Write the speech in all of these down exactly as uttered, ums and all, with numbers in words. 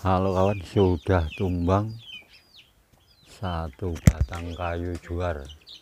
Halo kawan, sudah tumbang satu batang kayu juar.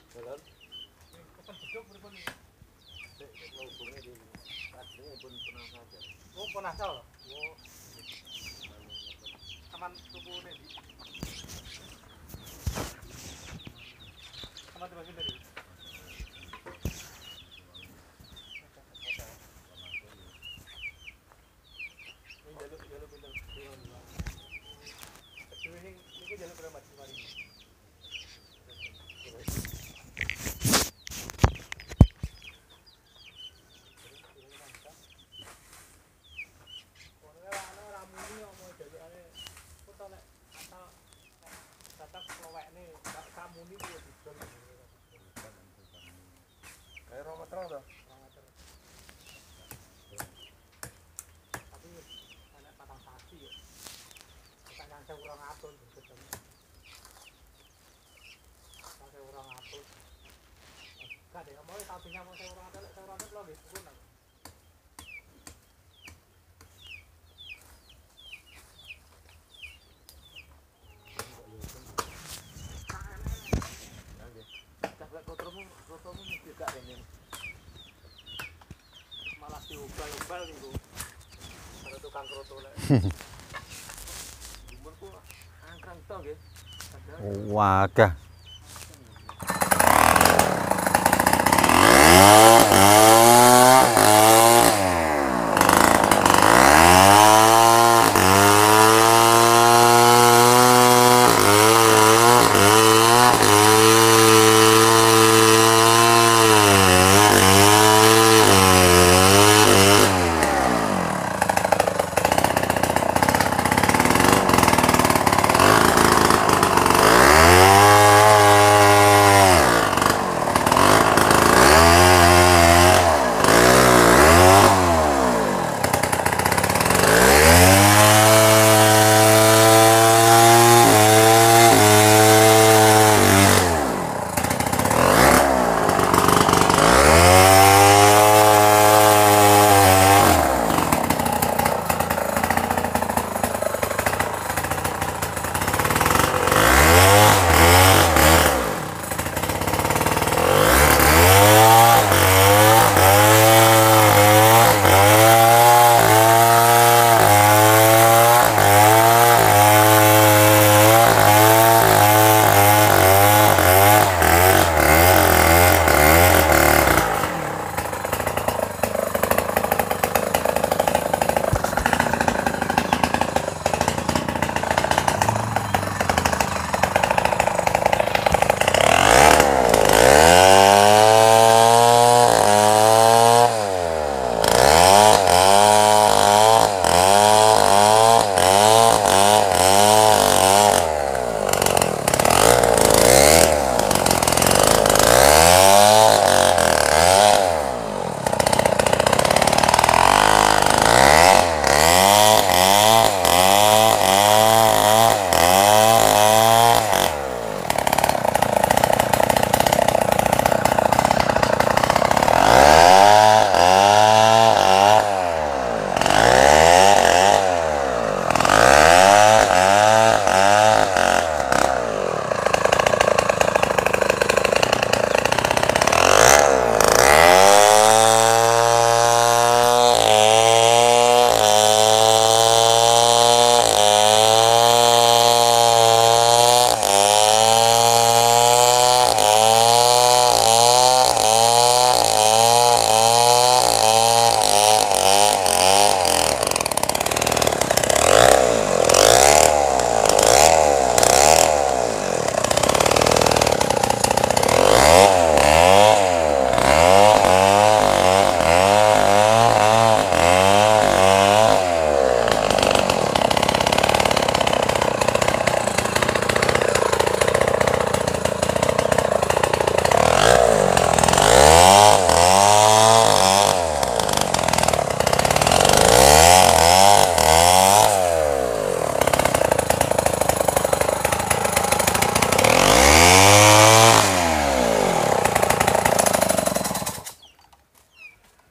Malah diubal-ubal niku. Ada tukang kroto lek. Umurku angkrang to nggih. Wadah.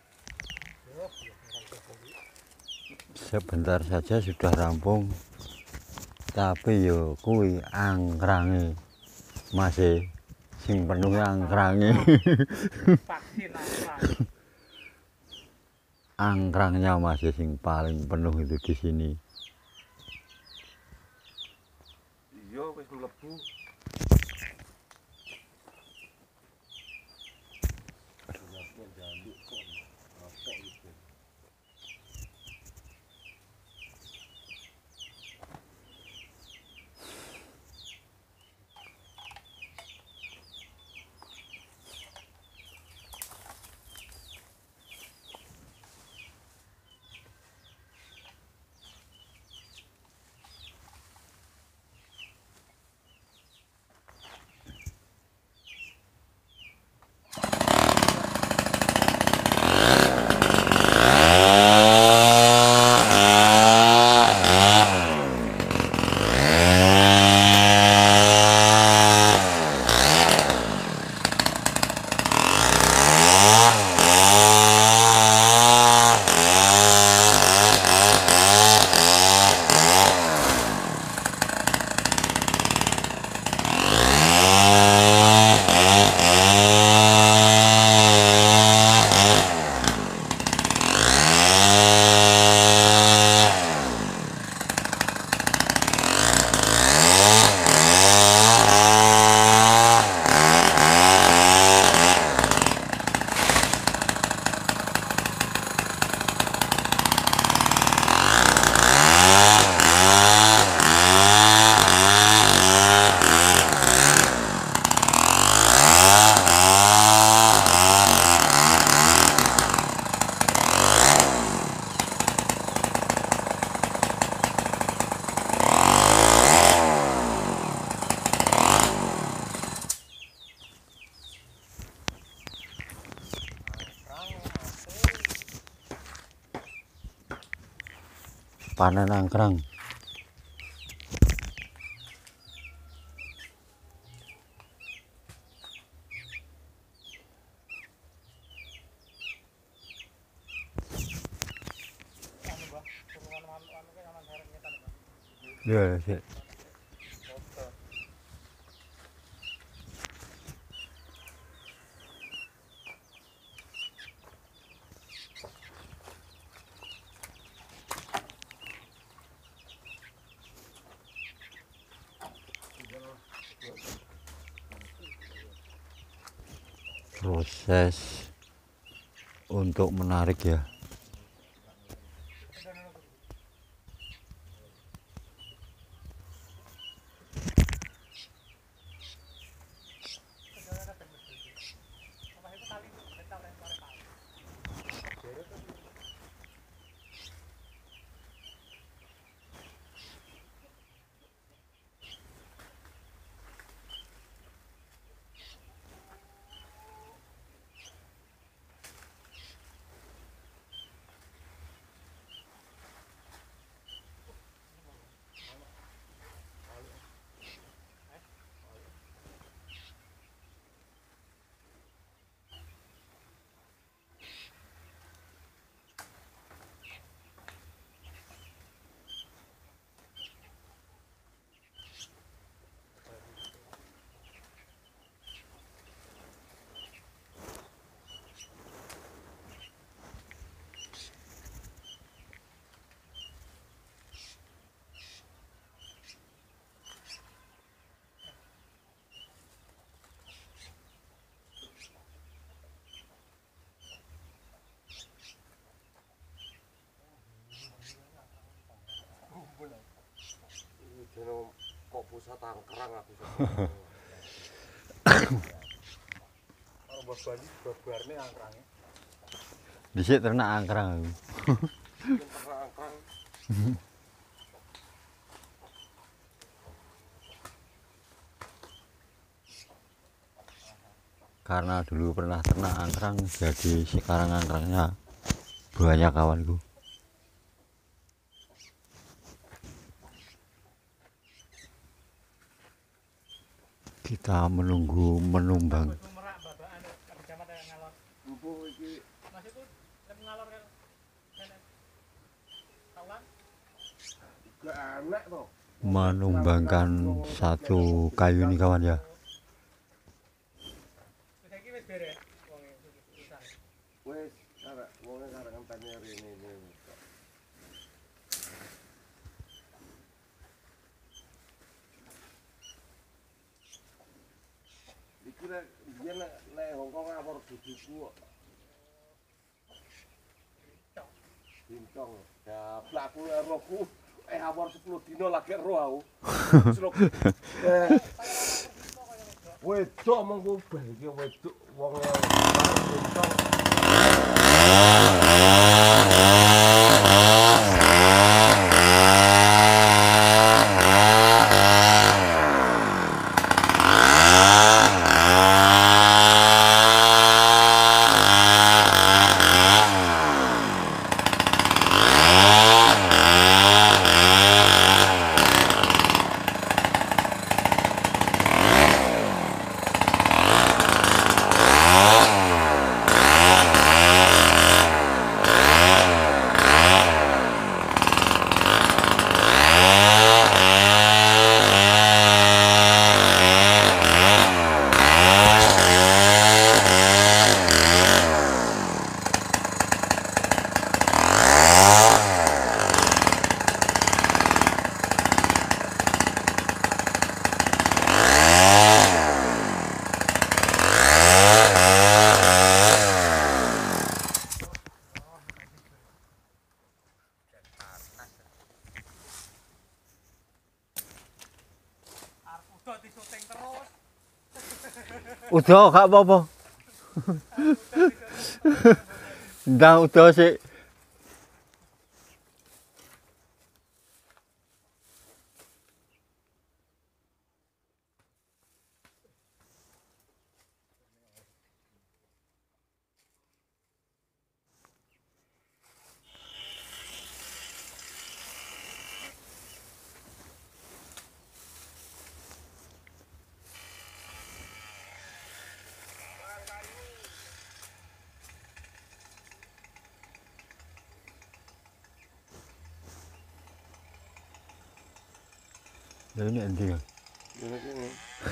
Sebentar saja sudah rampung Tapi yo kuwi angkrange masih sing penuh angkrange. Vaksin apa? Angkrangnya masih sing paling penuh itu di sini. Iya wis mlebu. Panen angkrang. Ya, sih. Proses untuk menarik ya. Kok pusat angkrang aku. Kalau buat Bali buat barne angkrangnya. Dhisik ternak angkrang aku. Ternak angkrang. Karena dulu pernah ternak angkrang, jadi sekarang angkrangnya banyak kawanku. Kita menunggu menumbang. Gak enak toh. menumbangkan satu kayu nih kawan ya. Wes, karek wonge karek ngenteni rene iki. Iki nek biyen nek nek Hongkong ngawur duduku kok. Bintang. Ya pelaku rohku eh awal sepuluh dino lagi roh aku. Eh. Wedok mengko bal iki wedok wong bintang. Udah gak apa-apa. Ndang udah sih. Lah ini endi ya? Ngene kene.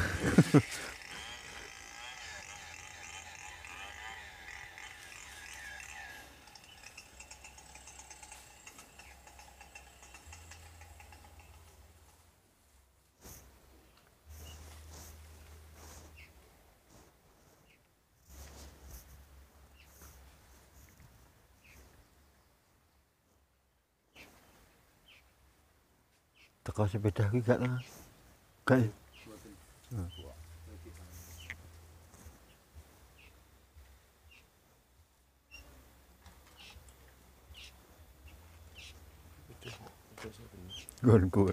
Teko sepeda iki gak lah. Gak. Gonku.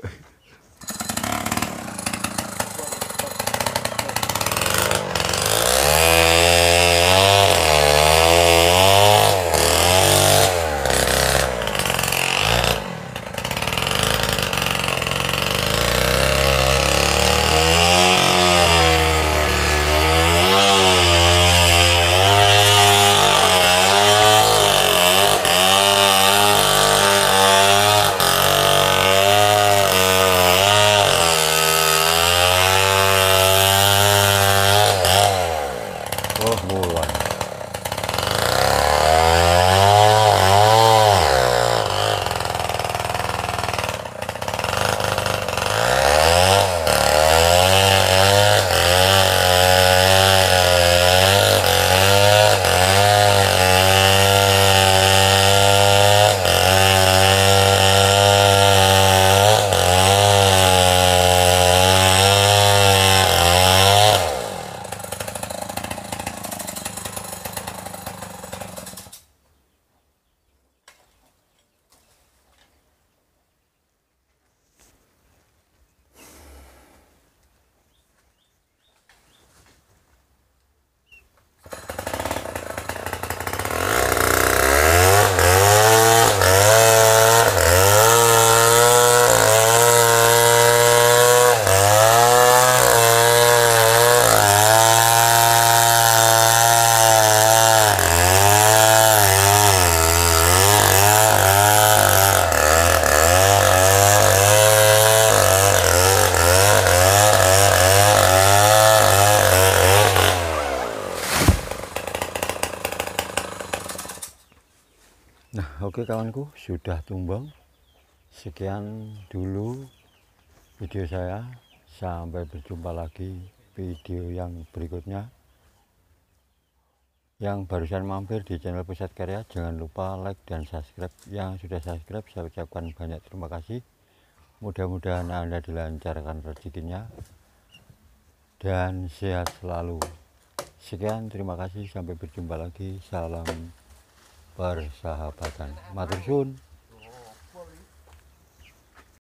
Oke kawanku, sudah tumbang. Sekian dulu video saya. Sampai berjumpa lagi video yang berikutnya. Yang barusan mampir di channel Pusat Karya, jangan lupa like dan subscribe. Yang sudah subscribe, saya ucapkan banyak terima kasih. Mudah-mudahan Anda dilancarkan rezekinya dan sehat selalu. Sekian, terima kasih, sampai berjumpa lagi. Salam persahabatan. Matur suwun.